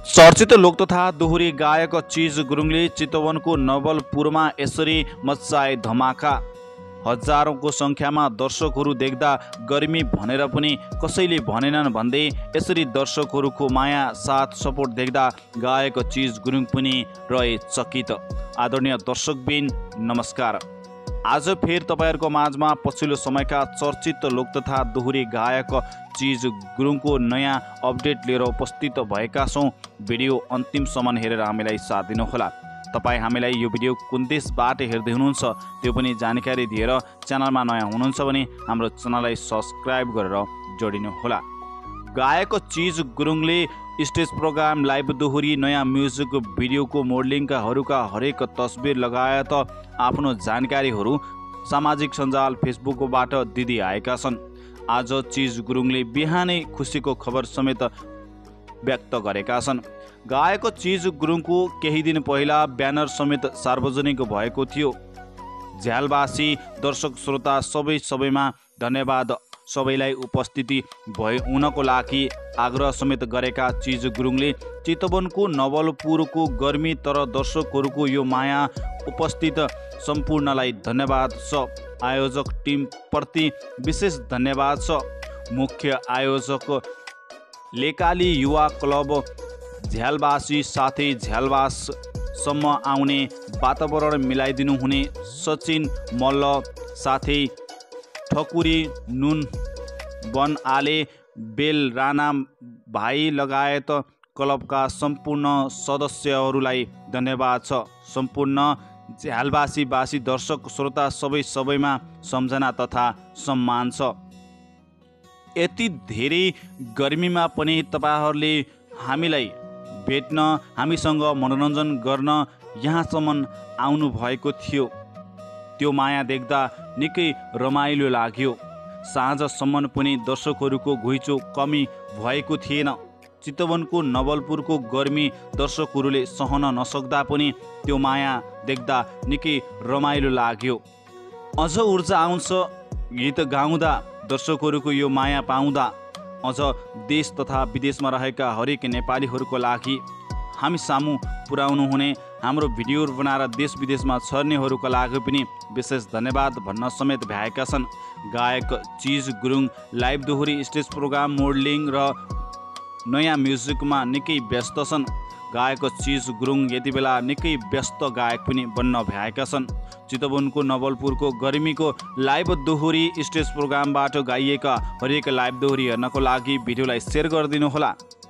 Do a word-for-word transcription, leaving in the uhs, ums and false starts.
चर्चित लोक तथा दोहोरी गायक चिज गुरुङले चितवनको नवलपुरमा यसरी मच्चाए धमाका। हजारौंको संख्यामा दर्शकहरू देख्दा गर्मी भनेर पनि कसैले भनेनन् भन्दै यसरी दर्शकहरूको माया साथ सपोर्ट देख्दा गायक चिज गुरुङ पनि रहे चकित। आदरणीय दर्शकबिन नमस्कार। आज फेर तपाईहरुको माझमा पछिल्लो समयका चर्चित लोक तथा दोहोरी गायक चिज गुरुङको नयाँ अपडेट लिएर उपस्थित भएका छौं। भिडियो अन्तिमसम्म हेरेर हामीलाई साथ दिनुहोला। तपाई हामीलाई यो भिडियो कुन देशबाट हेर्दै हुनुहुन्छ त्यो पनि जानकारी दिएर च्यानलमा नयाँ हुनुहुन्छ भने हाम्रो च्यानललाई सब्स्क्राइब गरेर जोडिनुहोला। गायक चिज गुरुङले स्टेज प्रोग्राम, लाइभ दोहोरी, नयाँ म्युजिक भिडियोको मोडलिङकाहरूका हरेक तस्बिर लगायत आफ्नो जानकारीहरू सामाजिक सञ्जाल फेसबुकबाट दिँदै आएका छन्। आज चिज गुरुङले बिहानै खुसीको खबर समेत व्यक्त गरेका छन्। गायक चिज गुरुङको केही दिन पहिला ब्यानर समेत सार्वजनिक भएको थियो। झ्यालवासी दर्शक श्रोता सबै सबैमा धन्यवाद। सबैलाई उपस्थिति भए हुनको लागि आग्रह समेत गरेका चिज गुरुङले चितवनको नवलपुरको गर्मी तर दर्शकहरूको यो माया उपस्थित सम्पूर्णलाई धन्यवाद छ। आयोजक टिम प्रति विशेष धन्यवाद छ। मुख्य आयोजक लेकाली युवा क्लब, झ्यालवासी साथै झ्यालवाससम्म आउने वातावरण मिलाइदिनु हुने सचिन मल्ल साथै ठकुरी नुन बन आले बेल राणा भाइ लगायत क्लबका सम्पूर्ण सदस्यहरूलाई धन्यवाद छ। सम्पूर्ण झ्यालवासीवासी दर्शक श्रोता सबै सबैमा सम्झना तथा सम्मान छ। यति धेरै गर्मीमा पनि तपाईहरूले हामीलाई भेट्न, हामीसँग मनोरञ्जन गर्न यहाँसम्म आउनु भएको थियो। त्यो माया देख्दा निकै रमाइलो लाग्यो। साँझसम्म पनि दर्शकहरूको घुइँचो कमी भएको थिएन। चितवनको नवलपुरको गर्मी दर्शकहरूले सहन नसक्दा पनि त्यो माया देख्दा निकै रमाइलो लाग्यो। अझ ऊर्जा आउँछ गीत गाउँदा, दर्शकहरूको यो माया पाउँदा। अझ देश तथा विदेशमा रहेका हरेक नेपालीहरूको लागि हामी सामु पुर्याउनु हुने हाम्रो भिडियोहरू बनाएर देश विदेशमा छर्नेहरूका लागि पनि विशेष धन्यवाद भन्न समेत भएका छन्। गायक चिज गुरुङ लाइभ दोहोरी, स्टेज प्रोग्राम, मोडलिङ र नयाँ म्युजिकमा निकै व्यस्त छन्। गायक चिज गुरुङ यति बेला निकै व्यस्त गायक पनि बन्न भएका छन्। चितवनको नवलपुरको गर्मीको लाइभ दोहोरी, स्टेज प्रोग्रामबाट गाइएका हरेक लाइभ दोहोरी हेर्नको लागि भिडियोलाई सेयर गरिदिनुहोला।